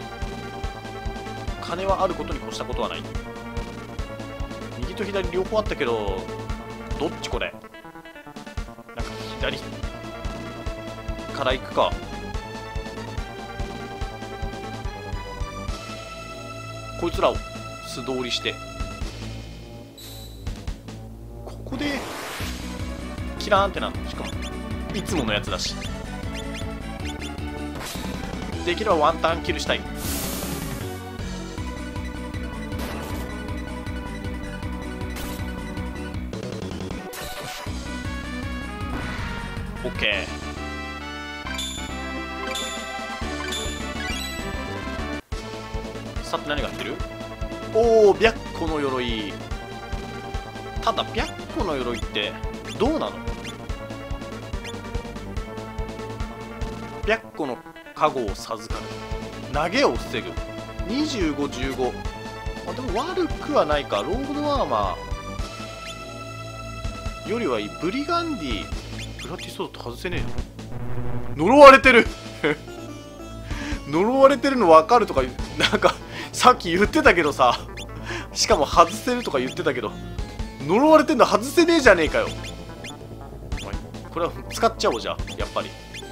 金はあることに越したことはない。右と左両方あったけど、どっちこれ。なんか左から行くか。こいつらを素通りして、ここでキラーンってなるの。しかもいつものやつだし、できればワンタンキルしたい。オッケー。さて何が入ってる。おお、白虎の鎧。ただ白虎の鎧ってどうなの。白虎の加護を授かる、投げを防ぐ、にじゅうご、じゅうご。あ、でも悪くはないか。ロードアーマーよりはいい。ブリガンディ、プラティソード外せねえの。呪われてる呪われてるの分かるとか、なんかさっき言ってたけどさ、しかも外せるとか言ってたけど、呪われてんの外せねえじゃねえかよ。これは使っちゃおう。じゃあやっぱり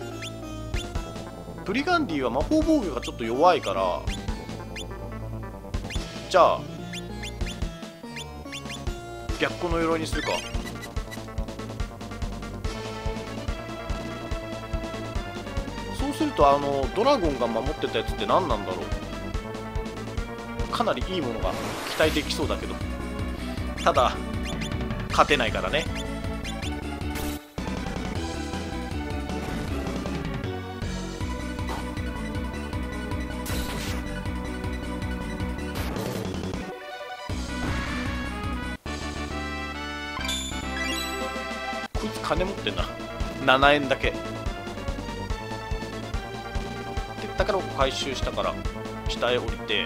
ブリガンディは魔法防御がちょっと弱いから、じゃあ白虎の鎧にするか。そうすると、あのドラゴンが守ってたやつって何なんだろう。かなりいいものが期待できそうだけど、ただ勝てないからね。こいつ金持ってんな。ななえんだけで宝箱回収したから下へ降りて、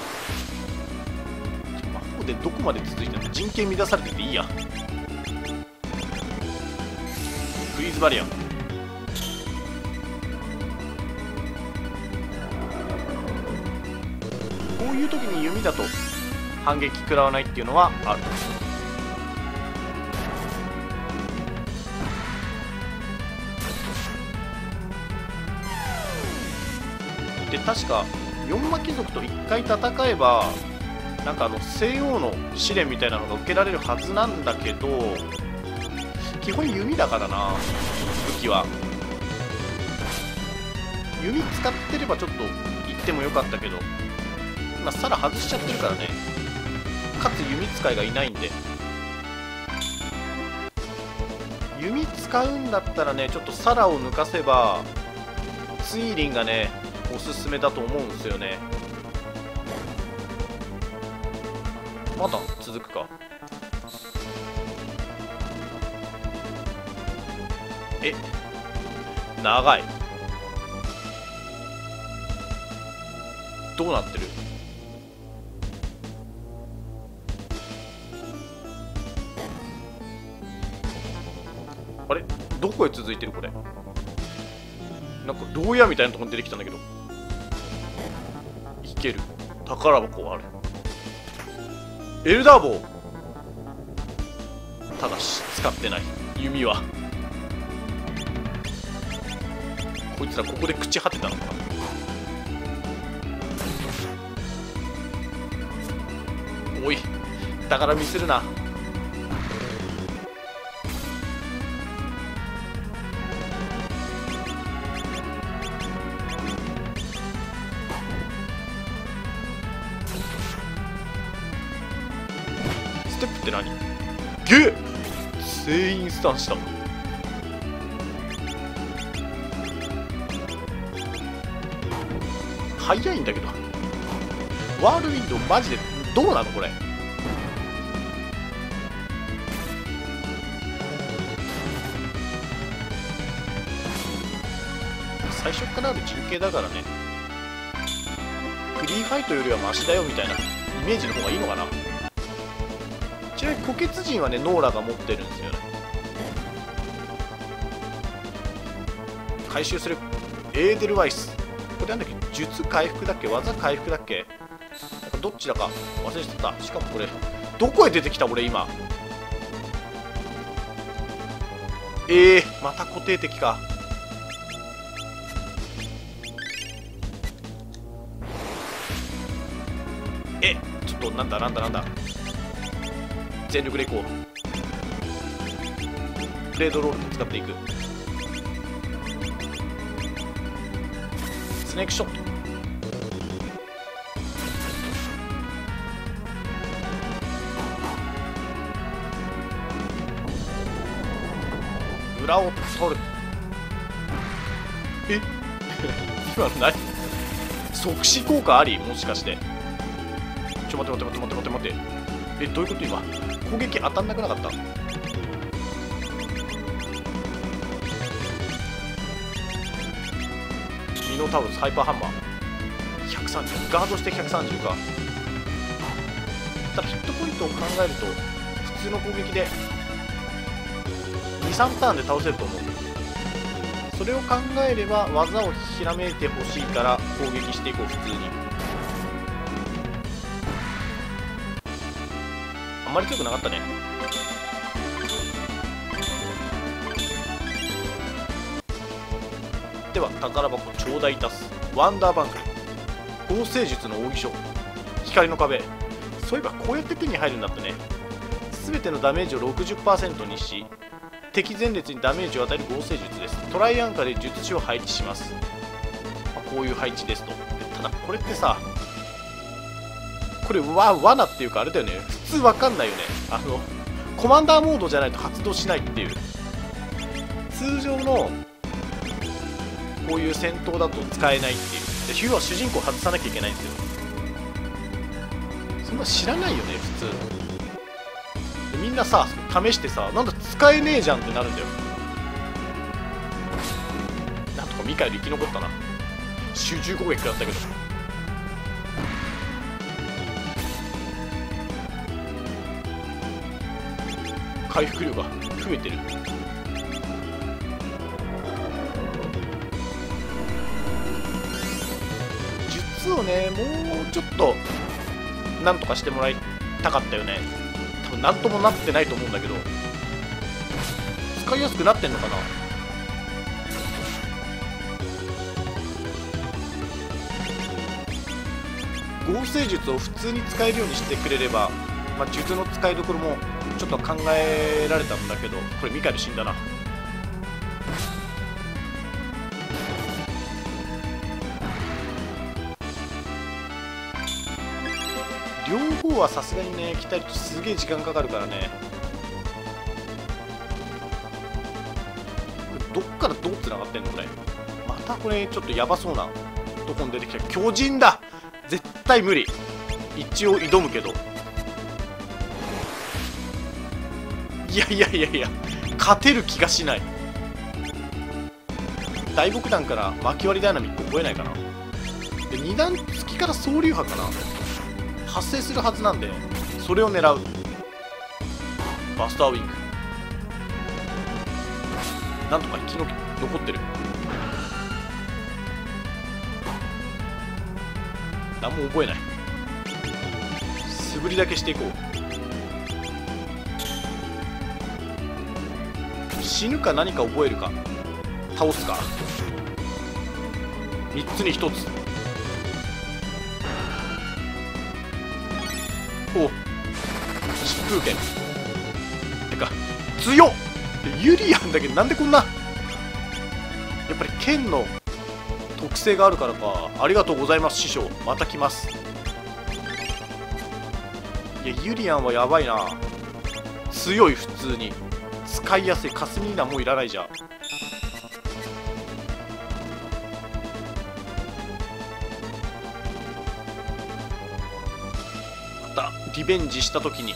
魔法でどこまで続いてるの。人権乱されてていいや。フリーズバリア。こういう時に弓だと反撃食らわないっていうのはある。で確か四魔貴族といっかい戦えば、なんかあの西欧の試練みたいなのが受けられるはずなんだけど、基本弓だからな。武器は弓使ってればちょっと行ってもよかったけど、今サラ外しちゃってるからね。かつ弓使いがいないんで、弓使うんだったらね、ちょっとサラを抜かせばツイーリンがねおすすめだと思うんですよね。まだ続くか。え、長い。どうなってる。あれ、どこへ続いてるこれ。なんか牢屋みたいなところに出てきたんだけど。いける。宝箱ある。エルダーボー、ただし使ってない。弓はこいつらここで朽ち果てたのかな。 おい、だからミスるな。ステップって何？ゲー全員スタンした。早いんだけど、ワールウィンドウマジでどうなのこれ。最初からある陣形だからね、フリーファイトよりはマシだよみたいなイメージの方がいいのかな。ちなみに虎血陣はねノーラが持ってるんですよね。回収するエーデルワイス、これなんだっけ、術回復だっけ、技回復だっけ、なんかどっちだか忘れてた。しかもこれどこへ出てきた俺今。えー、また固定敵か。え、ちょっとなんだなんだなんだ、全力でいこう。ブレードロールで使っていく。スネークショット、裏を取る。え今の何？即死効果あり？もしかして。ちょ待って待って待って待って待って。え、どういうこと今？攻撃当たんなくなかった？ミノタウルスハイパーハンマーひゃくさんじゅう、ガードしてひゃくさんじゅうか。ただヒットポイントを考えると普通の攻撃でにさんターンで倒せると思う。それを考えれば技をひらめいてほしいから攻撃していこう。普通にあんまり強くなかったね。では宝箱頂戴いたす。ワンダーバンクル、合成術の奥義書、光の壁。そういえばこうやって手に入るんだったね。全てのダメージを ろくじゅっパーセント にし敵前列にダメージを与える合成術です。トライアンカーで術師を配置します。まあ、こういう配置ですと。ただこれってさ、これわ罠っていうかあれだよね、普通わかんないよね。あのコマンダーモードじゃないと発動しないっていう。通常のこういう戦闘だと使えないっていう。でヒューは主人公外さなきゃいけないんですよ。そんな知らないよね普通。でみんなさ試してさ、なんだ使えねえじゃんってなるんだよ。なんとかミカエル生き残ったな。集中攻撃だったけど。回復量が増えてる。術をねもうちょっとなんとかしてもらいたかったよね。多分なんともなってないと思うんだけど、使いやすくなってんのかな。合成術を普通に使えるようにしてくれれば、まあ、術の使いどころもちょっと考えられたんだけど、これミカエル死んだな。両方はさすがにね鍛えるとすげえ時間かかるからね。どっからどうつながってんのこれ。またこれちょっとやばそうなとこに出てきた。巨人だ、絶対無理。一応挑むけど、いやいやいやいや勝てる気がしない。大極弾から巻き割りダイナミック覚えないかな。でに段付きから総流波かな発生するはずなんで、それを狙う。バスターウィングなんとか生き残ってる。何も覚えない。素振りだけしていこう。死ぬか何か覚えるか倒すか、みっつにひとつ。お疾風剣てか強っ。ユリアンだけなんでこんな、やっぱり剣の特性があるからか。ありがとうございます師匠、また来ます。いやユリアンはやばいな。強い、普通に使いやすい。カスミーナもういらないじゃん。またリベンジした時に。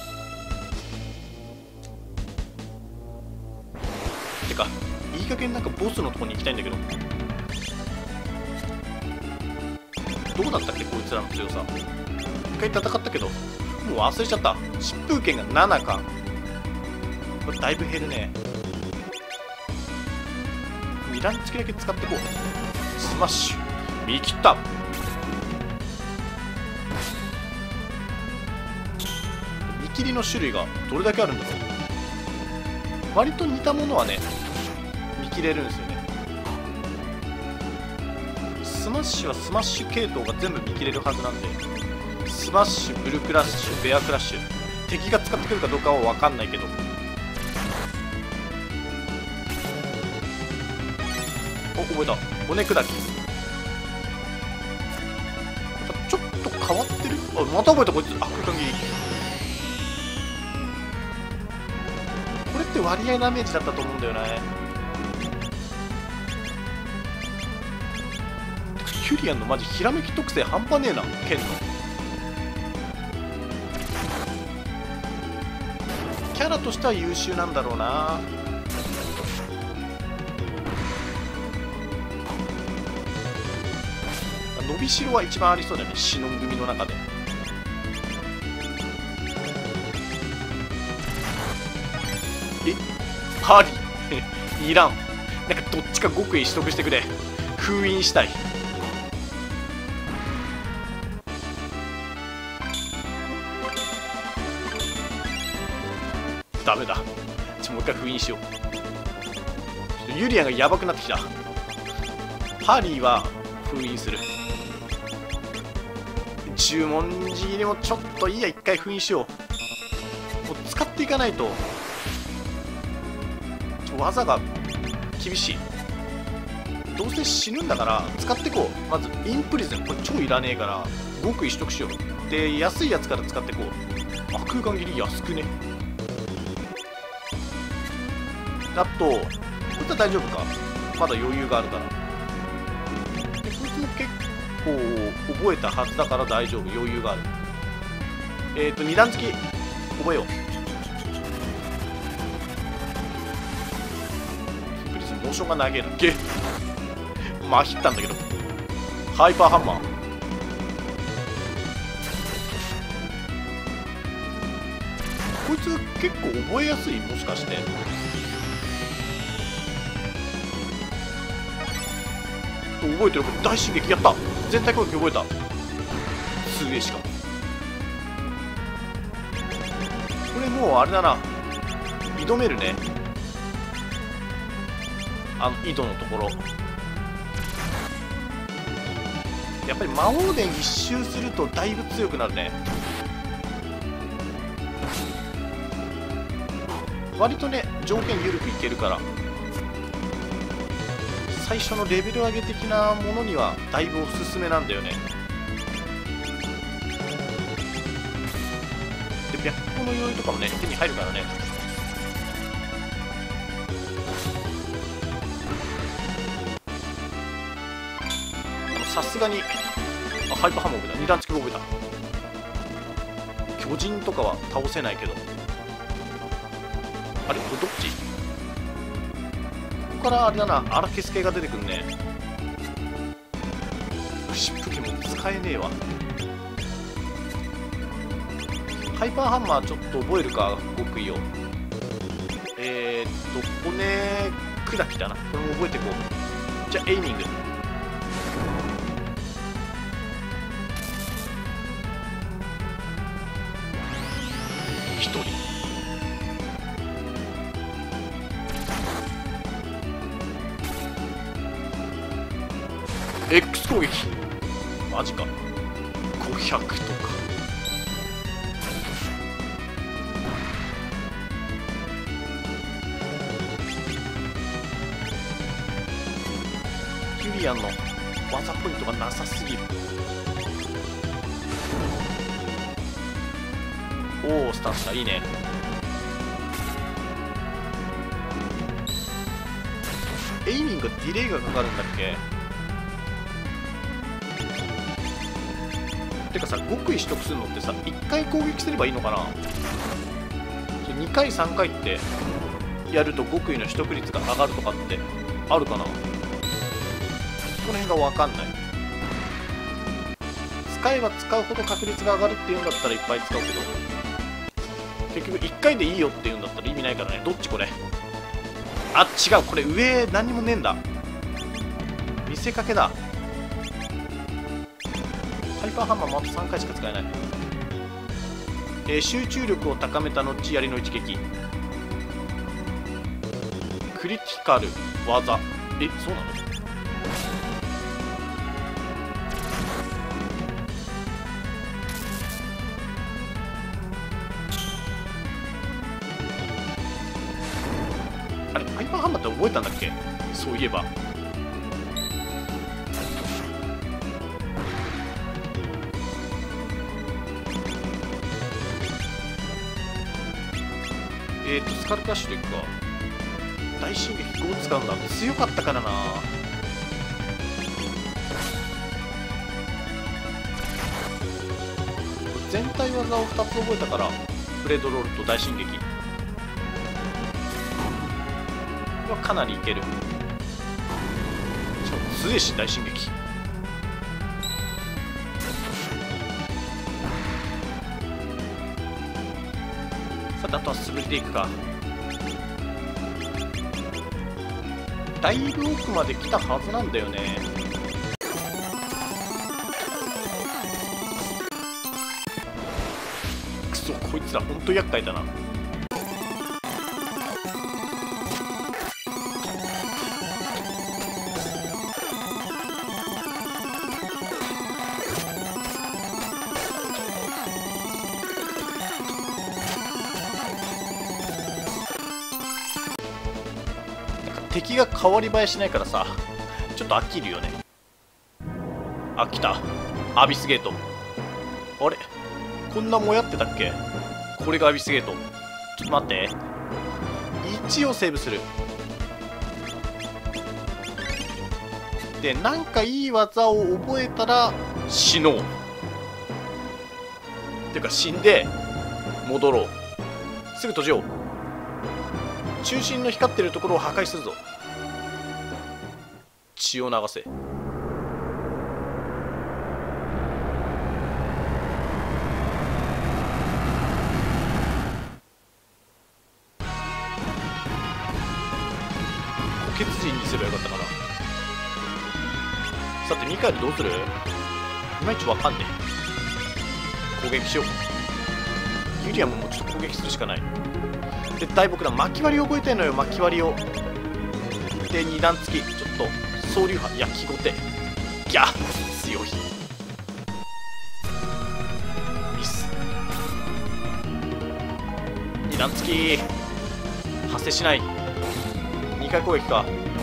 てかいい加減なんかボスのとこに行きたいんだけど、どうだったっけこいつらの強さ。一回戦ったけどもう忘れちゃった。疾風剣がななか。これだいぶ減るね。二段付きだけ使ってこう。スマッシュ見切った。見切りの種類がどれだけあるんだろう。割と似たものはね見切れるんですよね。スマッシュはスマッシュ系統が全部見切れるはずなんで、スマッシュ、ブルクラッシュ、ベアクラッシュ、敵が使ってくるかどうかは分かんないけど、お、覚えた。骨砕きちょっと変わってる。あ、また覚えたこいつ。あ、空間切り。これって割合ダメージだったと思うんだよね。ユリアンのマジひらめき特性半端ねえな。剣のキャラとしては優秀なんだろうな。伸びしろは一番ありそうだよね、忍組の中で。え、ハリーいらん。なんかどっちか極意取得してくれ。封印したい。ダメだ。ちょもう一回封印しよう。ちょっとユリアンがヤバくなってきた。ハリーは封印する。十文字入れもちょっといいや、一回封印しよう。もう使っていかないとちょ技が厳しい。どうせ死ぬんだから使ってこう。まずインプリズン、これ超いらねえから極意取得しよう。で安いやつから使ってこう。あ、空間切り安くね。あとこいつは大丈夫か、まだ余裕があるから。でこいつも結構覚えたはずだから大丈夫、余裕がある。えっ、ー、と二段付き覚えよう。シンプリズモーションが投げるゲまひったんだけど。ハイパーハンマーこいつ結構覚えやすい、もしかして。覚えてる。これ大進撃やった。全体攻撃覚えた。すげえ。しかもこれもうあれだな、挑めるね、あの井戸のところ。やっぱり魔王伝一周するとだいぶ強くなるね。割とね条件緩くいけるから、最初のレベル上げ的なものにはだいぶおすすめなんだよね。で白虎の鎧とかもね手に入るからね。さすがにあハイパーハンマー覚えた。二段付き覚えた。巨人とかは倒せないけど、あれこれどっち。ここからあれだな、荒消す系が出てくるね。疾風剣も使えねえわ。ハイパーハンマーちょっと覚えるか、極意を。えー、っと骨砕きだな、これも覚えていこう。じゃあエイミング。一人X 攻撃マジか。ごひゃくとかリアンの技ポイントがなさすぎる。おお、スタンスだ、いいね。エイミングディレイがかかるんだっけ。てかさ、極意取得するのってさ、いっかい攻撃すればいいのかな。にかいさんかいってやると極意の取得率が上がるとかってあるかな。その辺が分かんない。使えば使うほど確率が上がるっていうんだったらいっぱい使うけど、結局いっかいでいいよっていうんだったら意味ないからね。どっちこれ。あ、違う、これ上何にもねえんだ。見せかけだ。ハイパーハンマーもあとさんかいしか使えない。えー、集中力を高めた後槍の一撃、クリティカル技。え、そうなの。あれ、ハイパーハンマーって覚えたんだっけ。そういえば。えーと、スカルクラッシュでいくか。大進撃ご使うんだ。強かったからな。全体技をふたつ覚えたから、ブレードロールと大進撃はかなりいける。しかも強いし、大進撃。さて、あとは素振りでいくか。だいぶ奥まで来たはずなんだよね。くそ、こいつらほんと厄介だな。敵が変わり映えしないからさ、ちょっと飽きるよね。あ、来た。アビスゲート。あれ、こんなもやってたっけ。これがアビスゲート。ちょっと待って、一応セーブする。で、なんかいい技を覚えたら死のう。てか死んで戻ろう。すぐ閉じよう。中心の光ってるところを破壊するぞ。血を流せ。補欠陣にすればよかったかな。さてミカエルどうする。いまいちわかんねえ。攻撃しよう。ユリアムもちょっと攻撃するしかない。で、大木だ。巻き割り覚えてんのよ、巻き割りを。で、二段付き。ちょっと総流派焼きごて。ギャッ、強い。ミス。二段付き発生しない。にかい攻撃か。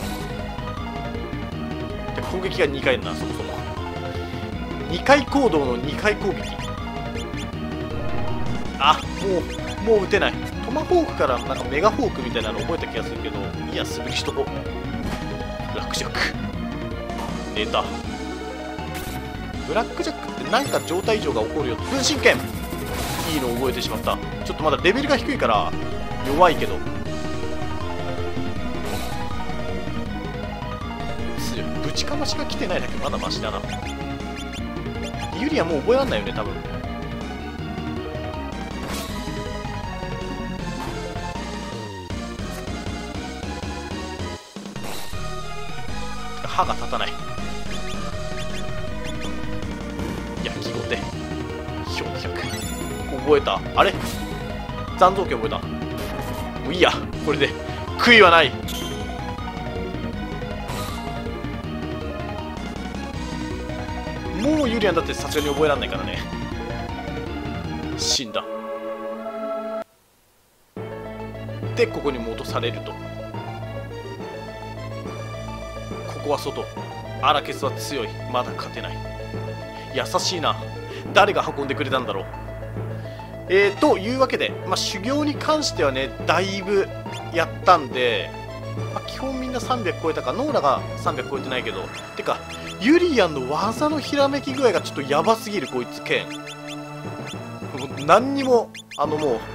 で、攻撃がにかいだな、そもそも。にかい行動のにかい攻撃。あ、もうもう撃てない。トマホークからなんかメガホークみたいなの覚えた気がするけど、いや、素振りしとこう。ブラックジャック出た。ブラックジャックって何か状態異常が起こるよ。分身剣、いいの覚えてしまった。ちょっとまだレベルが低いから弱いけどぶちかましが来てないだけまだマシだな。ユリアもう覚えらんないよね多分。歯が立たない。焼きごてひょうひゃく覚えた。あれ、残像形覚えた。もういいや、これで悔いはない。もうユリアンだってさすがに覚えられないからね。死んだ。でここに戻されると。ここは外。 アラケスは強い。まだ勝てない。優しいな。誰が運んでくれたんだろう。えー、というわけで、まあ、修行に関してはねだいぶやったんで、まあ、基本みんなさんびゃく超えたか。ノーラがさんびゃく超えてないけど、てかユリアンの技のひらめき具合がちょっとやばすぎる。こいつ剣もう何にもあのもう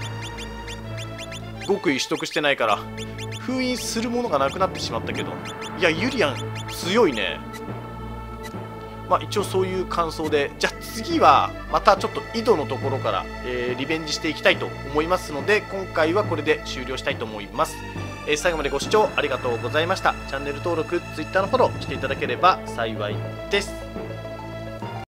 極意取得してないから封印するものがなくなってしまったけど、いやユリアン強いね。まあ一応そういう感想で、じゃあ次はまたちょっと井戸のところから、えー、リベンジしていきたいと思いますので、今回はこれで終了したいと思います。えー、最後までご視聴ありがとうございました。チャンネル登録、Twitter のフォローしていただければ幸いです。